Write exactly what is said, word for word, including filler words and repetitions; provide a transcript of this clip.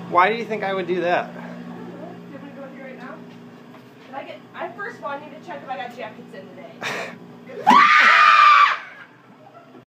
Why do you think I would do that? Do you want me to go with you right now? Did I get? I first of all I need to check if I got jackets in today.